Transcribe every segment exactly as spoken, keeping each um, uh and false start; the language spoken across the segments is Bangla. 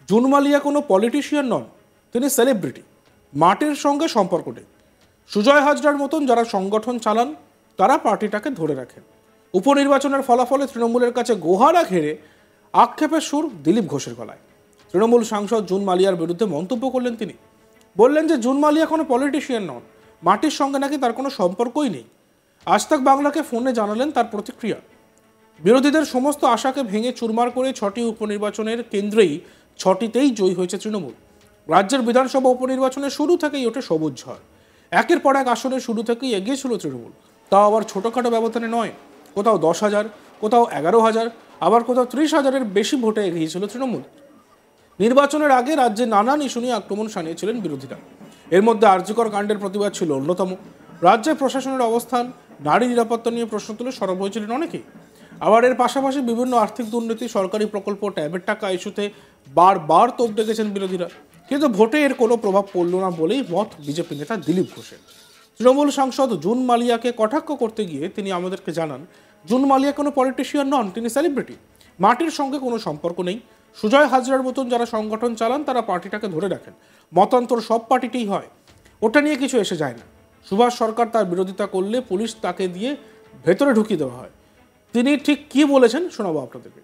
জুন মালিয়া কোনো পলিটিশিয়ান নন, তিনি সেলিব্রিটি। মাটির সঙ্গে সম্পর্ক নেই। সুজয় হাজরার মতন যারা সংগঠন চালান তারা পার্টিটাকে ধরে রাখেন। উপনির্বাচনের ফলাফলে তৃণমূলের কাছে গোহারা ঘেরে আক্ষেপের সুর দিলীপ ঘোষের গলায়। তৃণমূল সাংসদ জুন মালিয়ার বিরুদ্ধে মন্তব্য করলেন তিনি। বললেন যে জুন মালিয়া কোনো পলিটিশিয়ান নন, মাটির সঙ্গে নাকি তার কোনো সম্পর্কই নেই। আজ তাক বাংলাকে ফোনে জানালেন তার প্রতিক্রিয়া। বিরোধীদের সমস্ত আশাকে ভেঙে চুরমার করে ছটি উপনির্বাচনের কেন্দ্রেই ছটিতেই জয়ী হয়েছে তৃণমূল। রাজ্যের বিধানসভা উপনির্বাচনের শুরু থেকেই ওঠে সবুজ ঝড়। একের পর এক আসনে শুরু থেকেই এগিয়ে ছিল তৃণমূল, তাও আবার ছোটোখাটো ব্যবধানে নয়। কোথাও দশ হাজার, কোথাও এগারো হাজার, আবার কোথাও ত্রিশ হাজারের বেশি ভোটে এগিয়েছিল তৃণমূল। নির্বাচনের আগে রাজ্যে নানান ইস্যু নিয়ে আক্রমণ শানিয়েছিলেন বিরোধীরা। এর মধ্যে আরজিকর কাণ্ডের প্রতিবাদ ছিল অন্যতম। রাজ্যের প্রশাসনের অবস্থান, নারী নিরাপত্তা নিয়ে প্রশ্ন তুলে সরব হয়েছিলেন অনেকেই। আবার এর পাশাপাশি বিভিন্ন আর্থিক দুর্নীতি, সরকারি প্রকল্প, ট্যাবের টাকা ইস্যুতে বারবার তোপ ডেকেছেন বিরোধীরা। কিন্তু ভোটে এর কোনো প্রভাব পড়ল না বলেই মত বিজেপি নেতা দিলীপ ঘোষের। তৃণমূল সাংসদ জুন মালিয়াকে কটাক্ষ করতে গিয়ে তিনি আমাদেরকে জানান, জুন মালিয়া কোনো পলিটিশিয়ান নন, তিনি সেলিব্রিটি। মাটির সঙ্গে কোনো সম্পর্ক নেই। সুজয় হাজরার মতন যারা সংগঠন চালান তারা পার্টিটাকে ধরে রাখেন। মতান্তর সব পার্টিতেই হয়, ওটা নিয়ে কিছু এসে যায় না। সুভাষ সরকার তার বিরোধিতা করলে পুলিশ তাকে দিয়ে ভেতরে ঢুকিয়ে দেওয়া হয়। তিনি ঠিক কি বলেছেন শোনাবো আপনাদেরকে।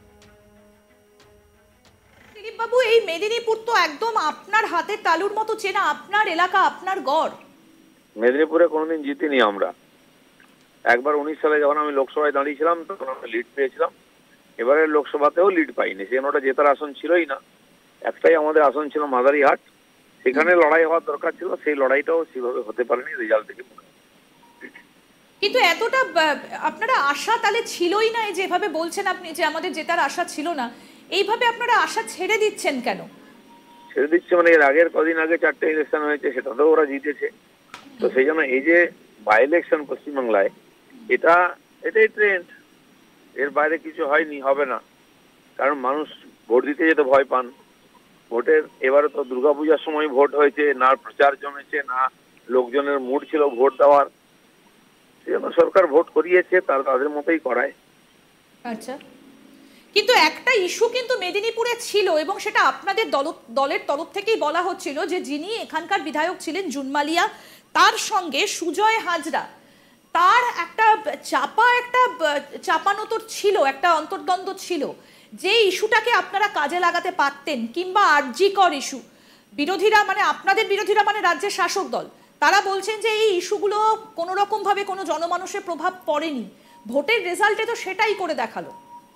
দিলীপ বাবু, এই মেদিনীপুর তো একদম আপনার হাতের তালুর মতো চেনা, আপনার এলাকা, আপনার গড়। মেদিনীপুরে কোনোদিন জিতিনি আমরা। একবার উনিশ সালে যখন আমি লোকসভায় দাঁড়িয়েছিলাম তখন আমরা লিড পেয়েছিলাম। এবারে লোকসভাতেও লিড পাইনি, সেখানে ওটা জেতার আসন ছিলই না। একটাই আমাদের আসন ছিল মাদারিহাট, সেখানে লড়াই হওয়ার দরকার ছিল, সেই লড়াইটাও সেভাবে হতে পারেনি রেজাল্ট থেকে। কিন্তু এতটা আপনারা আশা তাহলে ছিলই না, যেভাবে বলছেন আপনি যে আমাদের জেতার আশা ছিল না, এইভাবে আপনারা আশা ছেড়ে দিচ্ছেন কেন? ছেড়ে দিচ্ছে মানে এর আগের কদিন আগে চারটে ইলেকশন হয়েছে, সেটাতেও ওরা জিতেছে। তো সেই জন্য এই যে বাই ইলেকশন পশ্চিমবাংলায়, এটা এটাই ট্রেন্ড, এর বাইরে কিছু হয়নি, হবে না। কারণ মানুষ ভোট দিতে যেতে ভয় পান। ভোটের এবারে তো দুর্গাপূজার সময় ভোট হয়েছে, না প্রচার জমেছে, না লোকজনের মুড ছিল ভোট দেওয়ার। সেই জন্য সরকার ভোট করিয়েছে, তার তাদের মতোই করায়। আচ্ছা, কিন্তু একটা ইস্যু কিন্তু মেদিনীপুরে ছিল এবং সেটা আপনাদের দল দলের তরফ থেকেই বলা হচ্ছিল যে যিনি এখানকার বিধায়ক ছিলেন জুন মালিয়া, তার সঙ্গে সুজয় হাজরা, তার একটা চাপা একটা চাপানো তো ছিল, একটা অন্তর্দ্বন্দ্ব ছিল। যে ইস্যুটাকে আপনারা কাজে লাগাতে পারতেন, কিংবা আরজিকর ইস্যু, বিরোধীরা মানে আপনাদের বিরোধীরা মানে রাজ্যের শাসক দল, তারা বলছেন যে এই ইস্যুগুলো কোনো রকম ভাবে কোনো জনমানুষের প্রভাব পড়েনি। ভোটের রেজাল্টে তো সেটাই করে দেখালো।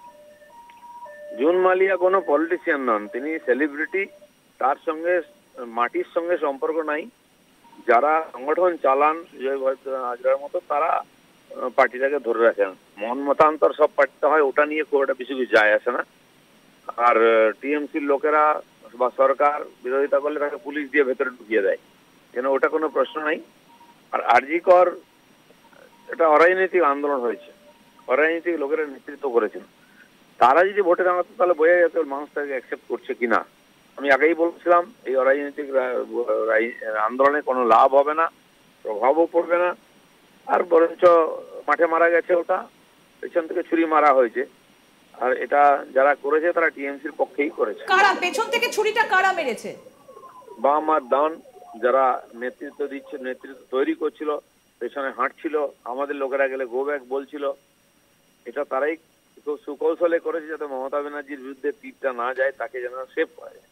জুন মালিয়া কোনো পলিটিশিয়ান নন, তিনি সেলিব্রিটি। তার সঙ্গে মাটির সঙ্গে সম্পর্ক নাই। যারা সংগঠন চালান সুজয় হাজরার মতো, তারা পার্টিটাকে ধরে রাখেন। মন মতান্তর সব পার্টিতে হয়, ওটা নিয়ে খুব একটা বেশি কিছু যায় আসে না। আর টিএমসির লোকেরা বা সরকার বিরোধিতা করলে তাকে পুলিশ দিয়ে ভেতরে ঢুকিয়ে দেয়, যেন ওটা কোনো প্রশ্ন নাই। আর আরজিকর এটা অরাজনৈতিক আন্দোলন হয়েছে, অরাজনৈতিক লোকেরা নেতৃত্ব করেছেন। তারা যদি ভোটে দাঁড়াতো তাহলে বোঝা যেত মানুষ তাকে অ্যাকসেপ্ট করছে কিনা। আমি আগেই বলছিলাম এই অরাজনৈতিক আন্দোলনে কোনো লাভ হবে না, প্রভাবও পড়বে না। আর বরঞ্চ মাঠে মারা গেছে, ওটা পেছন থেকে ছুরি মারা হয়েছে। আর এটা যারা করেছে তারা টিএমসির পক্ষেই করেছে। কারা পেছন থেকে ছুরিটা কারা মেরেছে? বাম আর ডান যারা নেতৃত্ব দিচ্ছে, নেতৃত্ব তৈরি করছিল, পেছনে হাঁটছিল, আমাদের লোকেরা গেলে গো ব্যাক বলছিল, এটা তারাই খুব সুকৌশলে করেছে যাতে মমতা ব্যানার্জির বিরুদ্ধে তীরটা না যায়, তাকে যেন সেভ করা যায়।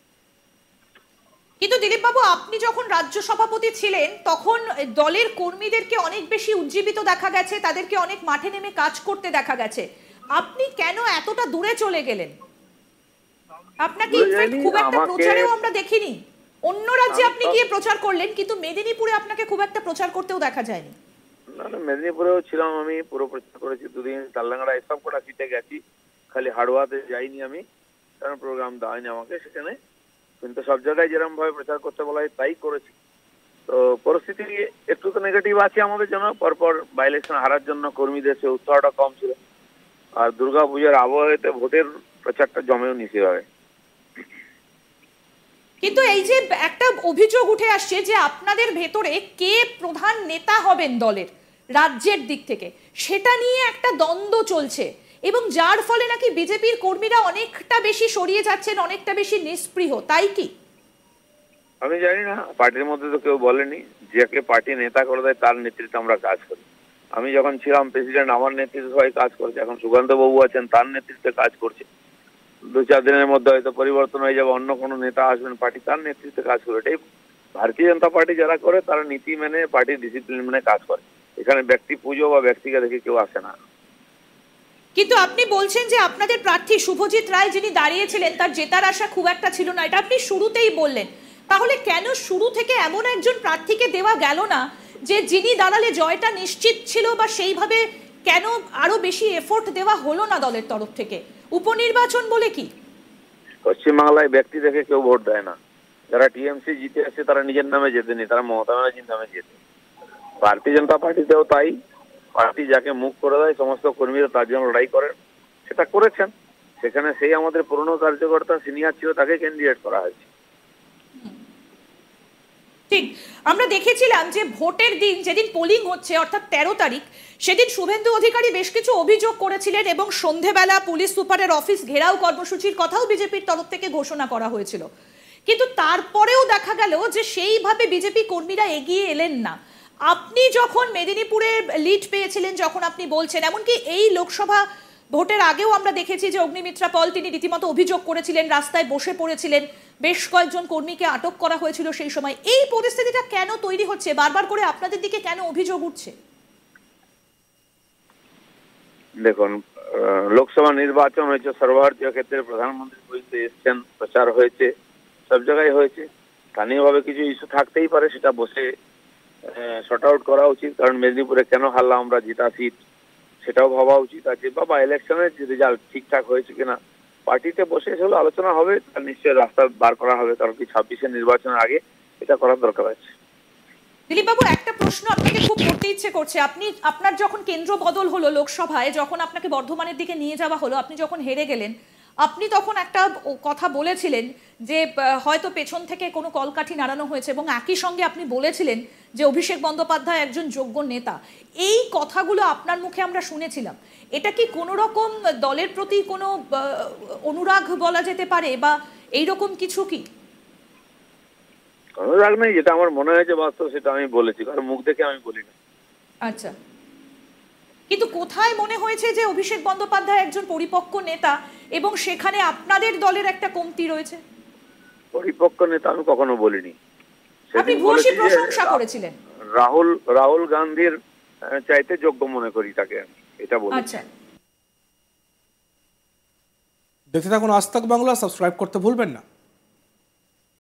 কিন্তু দিলীপ বাবু, আপনি যখন রাজ্য সভাপতি ছিলেন তখন দলের কর্মীদেরকে অনেক বেশি উজ্জীবিত দেখা গেছে, তাদেরকে অনেক মাঠে নেমে কাজ করতে দেখা গেছে। আপনি কেন এতটা দূরে চলে গেলেন? আপনাকে খুব একটা প্রচারেও আমরা দেখিনি। অন্য রাজ্যে আপনি গিয়ে প্রচার করলেন, কিন্তু মেদিনীপুরে আপনাকে খুব একটা প্রচার করতেও দেখা যায়নি। না না, মেদিনীপুরেও ছিলাম আমি, পুরো প্রচার করেছি দুদিন। তালডাঙ্গা এসব কটা সিটে গেছি, খালি হাড়োয়াতে যাইনি আমি, কারণ প্রোগ্রাম দেওয়ায়নি আমাকে সেখানে। কিন্তু সব জায়গায় যেরকম ভাবে প্রচার করতে বলা হয় তাই করেছি। তো পরিস্থিতি একটু তো নেগেটিভ আছে আমাদের জন্য। পরপর বাই ইলেকশন হারার জন্য কর্মীদের সে উৎসাহটা কম ছিল। আর দুর্গা পূজার আবহাওয়াতে ভোটের প্রচারটা জমেও নিতে হবে। কিন্তু এই যে একটা অভিযোগ উঠে আসছে যে আপনাদের ভেতরে কে প্রধান নেতা হবেন দলের রাজ্যের দিক থেকে, সেটা নিয়ে একটা দ্বন্দ্ব চলছে। এবং যার ফলে নাকি বিজেপির কর্মীরা অনেকটা বেশি সরিয়ে যাচ্ছেন, অনেকটা বেশি নিস্পৃহ, তাই কি? আমি জানি না, পার্টির মধ্যে তো কেউ বলেনি। যাকে পার্টি নেতা করে দেয় তার নেতৃত্বে আমরা কাজ করি। আমি যখন ছিলাম প্রেসিডেন্ট, আমার নেতৃত্বে সবাই কাজ করছে। এখন সুকান্ত বাবু আছেন, তার নেতৃত্বে কাজ করছে। দু চার দিনের মধ্যে হয়তো পরিবর্তন হয়ে যাবে, অন্য কোনো নেতা আসবেন, পার্টি তার নেতৃত্বে কাজ করবে। এটাই ভারতীয় জনতা পার্টি যারা করে, তারা নীতি মেনে, পার্টির ডিসিপ্লিন মেনে কাজ করে। এখানে ব্যক্তি পুজো বা ব্যক্তিকে দেখে কেউ আসে না। কিন্তু আপনি বলছেন যে আপনাদের প্রার্থী শুভজিৎ রায় যিনি দাঁড়িয়েছিলেন, তার জেতার আশা খুব একটা ছিল না, এটা আপনি শুরুতেই বললেন। তাহলে কেন শুরু থেকে এমন একজন প্রার্থীকে দেওয়া গেল না যে যিনি দাঁড়ালে জয়টা নিশ্চিত ছিল, বা সেইভাবে কেন আরো বেশি এফোর্ট দেওয়া হলো না দলের তরফ থেকে? উপনির্বাচন বলে কি? পশ্চিমবাংলায় ব্যক্তি দেখে কেউ ভোট দেয় না। যারা টিএমসি জিতে আসছে তারা নিজের নামে জেতেনি, তারা মমতা ব্যানার্জির নামে জেতে। ভারতীয় জনতা পার্টিতেও তাই। পার্টি যাকে মুখ করে দেয়, সমস্ত কর্মীরা তার জন্য লড়াই করেন, সেটা করেছেন। সেখানে সেই আমাদের পুরনো কার্যকর্তা সিনিয়র ছিল, তাকে ক্যান্ডিডেট করা হয়েছে। ঠিক, আমরা দেখেছিলাম যে ভোটের দিন, যেদিন পোলিং হচ্ছে অর্থাৎ তেরো তারিখ, সেদিন শুভেন্দু অধিকারী বেশ কিছু অভিযোগ করেছিলেন এবং সন্ধেবেলা পুলিশ সুপারের অফিস ঘেরাও কর্মসূচির কথাও বিজেপির তরফ থেকে ঘোষণা করা হয়েছিল। কিন্তু তারপরেও দেখা গেল যে সেইভাবে বিজেপি কর্মীরা এগিয়ে এলেন না। আপনি যখন মেদিনীপুরে লিড পেয়েছিলেন, যখন আপনি বলছেন, এমনকি এই লোকসভা ভোটের আগেও আমরা দেখেছি যে অগ্নিমিত্রা পল তিনি রীতিমতো অভিযোগ করেছিলেন, রাস্তায় বসে পড়েছিলেন, বেশ কয়েকজন কর্মীকে আটক করা হয়েছিল সেই সময়। এই পরিস্থিতিটা কেন তৈরি হচ্ছে? বারবার করে আপনাদের দিকে কেন অভিযোগ উঠছে? দেখুন, লোকসভা নির্বাচন হয়েছে, সর্বভারতীয় ক্ষেত্রে প্রধানমন্ত্রী পর্যন্ত এসছেন, প্রচার হয়েছে, সব জায়গায় হয়েছে। স্থানীয়ভাবে কিছু ইস্যু থাকতেই পারে, সেটা বসে শর্ট আউট করা উচিত। কারণ মেদিনীপুরে কেন হারলাম আমরা, জিতা সিট, সেটাও ভাবা উচিত আছে। বা ইলেকশনের রেজাল্ট ঠিকঠাক হয়েছে কিনা পার্টিতে বসে সেগুলো আলোচনা হবে, তার নিশ্চয়ই রাস্তা বার করা হবে। কারণ কি ছাব্বিশের নির্বাচনের আগে এটা করার দরকার আছে। দিলীপ বাবু, একটা প্রশ্ন আপনাকে খুব করতে ইচ্ছে করছে। আপনি, আপনার যখন কেন্দ্র বদল হলো লোকসভায়, যখন আপনাকে বর্ধমানের দিকে নিয়ে যাওয়া হলো, আপনি যখন হেরে গেলেন, আপনি তখন একটা কথা বলেছিলেন যে হয়তো পেছন থেকে কোনো কলকাঠি নাড়ানো হয়েছে, এবং একই সঙ্গে আপনি বলেছিলেন যে অভিষেক বন্দ্যোপাধ্যায় একজন যোগ্য নেতা। এই কথাগুলো আপনার মুখে আমরা শুনেছিলাম। এটা কি কোনো রকম দলের প্রতি কোনো অনুরাগ বলা যেতে পারে, বা এইরকম কিছু কি? অনুরাগ নেই, যেটা আমার মনে হয়েছে বাস্তব সেটা আমি বলেছি, কারণ মুখ দেখে আমি বলি না। আচ্ছা, কিন্তু কোথায় মনে হয়েছে যে অভিষেক বন্দ্যোপাধ্যায় একজন পরিপক্ক নেতা এবং সেখানে আপনাদের দলের একটা কমতি রয়েছে? পরিপক্ক নেতা আমি কখনো বলিনি। আপনি ভূয়সী প্রশংসা করেছিলেন। রাহুল রাহুল গান্ধীর চাইতে যোগ্য মনে করি তাকে, এটা বলি। আচ্ছা, দেখতে থাকুন আজ তাক বাংলা, সাবস্ক্রাইব করতে ভুলবেন না।